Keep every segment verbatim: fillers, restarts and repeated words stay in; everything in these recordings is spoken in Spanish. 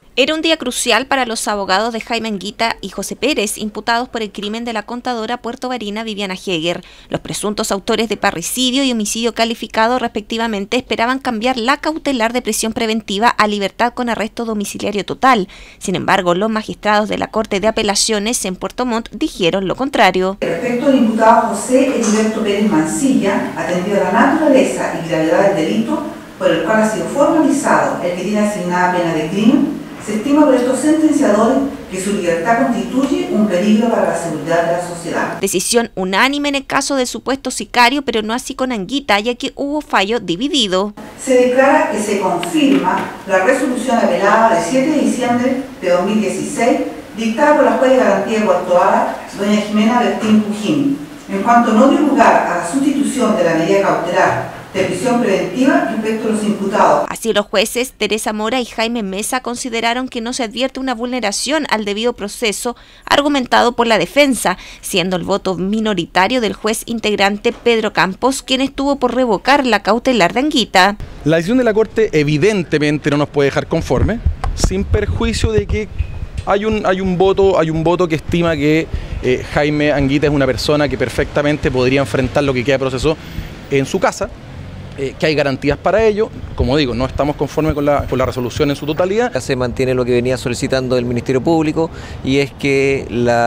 Era un día crucial para los abogados de Jaime Anguita y José Pérez, imputados por el crimen de la contadora puertobarina Viviana Heger. Los presuntos autores de parricidio y homicidio calificado, respectivamente, esperaban cambiar la cautelar de prisión preventiva a libertad con arresto domiciliario total. Sin embargo, los magistrados de la Corte de Apelaciones en Puerto Montt dijeron lo contrario. Respecto al imputado José Heriberto Pérez Mancilla, atendido a la naturaleza y gravedad del delito por el cual ha sido formalizado el que tiene asignada pena de crimen, se estima por estos sentenciadores que su libertad constituye un peligro para la seguridad de la sociedad. Decisión unánime en el caso del supuesto sicario, pero no así con Anguita, ya que hubo fallo dividido. Se declara que se confirma la resolución apelada del siete de diciembre de dos mil dieciséis, dictada por la juez de garantía de Puerto Vara, doña Jimena Bertín Pujín, en cuanto no dio lugar a la sustitución de la medida cautelar de prisión preventiva respecto a los imputados. Así, los jueces Teresa Mora y Jaime Mesa consideraron que no se advierte una vulneración al debido proceso argumentado por la defensa, siendo el voto minoritario del juez integrante Pedro Campos quien estuvo por revocar la cautelar de Anguita. La decisión de la Corte evidentemente no nos puede dejar conforme, sin perjuicio de que hay un, hay un, voto, hay un voto que estima que eh, Jaime Anguita es una persona que perfectamente podría enfrentar lo que queda de proceso en su casa. Eh, que hay garantías para ello. Como digo, no estamos conformes con la, con la resolución en su totalidad. Se mantiene lo que venía solicitando el Ministerio Público, y es que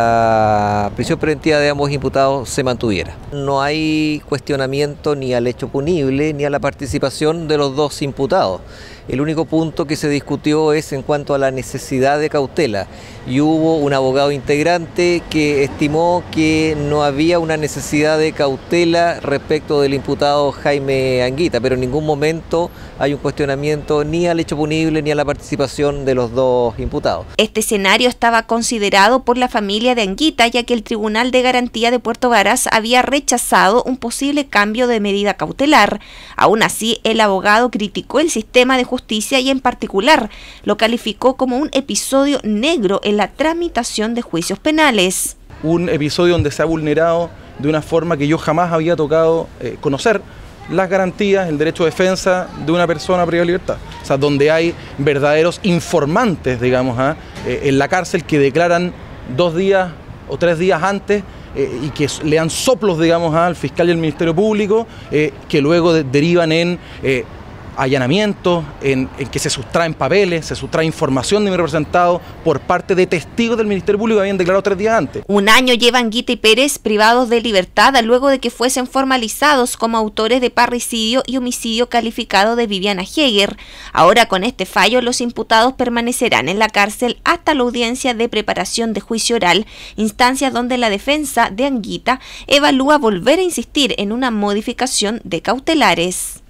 la prisión preventiva de ambos imputados se mantuviera. No hay cuestionamiento ni al hecho punible ni a la participación de los dos imputados. El único punto que se discutió es en cuanto a la necesidad de cautela, y hubo un abogado integrante que estimó que no había una necesidad de cautela respecto del imputado Jaime Anguita, pero en ningún momento hay un cuestionamiento ni al hecho punible ni a la participación de los dos imputados. Este escenario estaba considerado por la familia de Anguita, ya que el Tribunal de Garantía de Puerto Varas había rechazado un posible cambio de medida cautelar. Aún así, el abogado criticó el sistema de justicia y en particular lo calificó como un episodio negro en la tramitación de juicios penales. Un episodio donde se ha vulnerado de una forma que yo jamás había tocado eh, conocer las garantías, el derecho de defensa de una persona privada de libertad. O sea, donde hay verdaderos informantes, digamos, ¿eh? Eh, en la cárcel que declaran dos días o tres días antes eh, y que le dan soplos, digamos, ¿eh? al fiscal y al Ministerio Público, eh, que luego de, derivan en Eh, allanamientos, en, en que se sustraen papeles, se sustrae información de mi representado por parte de testigos del Ministerio Público que habían declarado tres días antes. Un año llevan Anguita y Pérez privados de libertad luego de que fuesen formalizados como autores de parricidio y homicidio calificado de Viviana Heger. Ahora, con este fallo, los imputados permanecerán en la cárcel hasta la audiencia de preparación de juicio oral, instancia donde la defensa de Anguita evalúa volver a insistir en una modificación de cautelares.